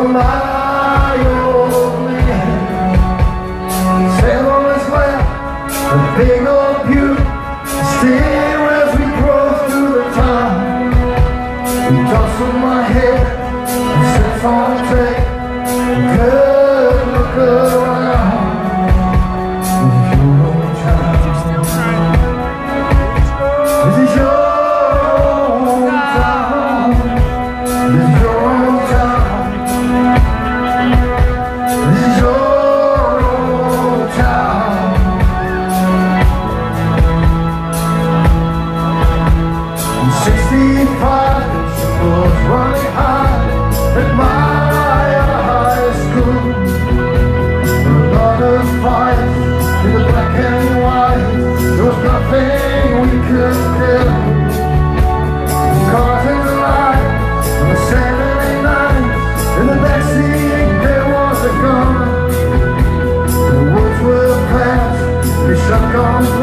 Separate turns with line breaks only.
from my old man. Sail on his lap, a big old pew. Still as we drove through the town, he tousled my head and sits on the tray. Good look around. This is your hometown. This is your hometown. This is your hometown. In 65, she was running high at my high school. A lot of fights in the black and white. There was nothing we could do. Cars in the light on a Saturday night. In the backseat there was a gun. The woods were past, the shotguns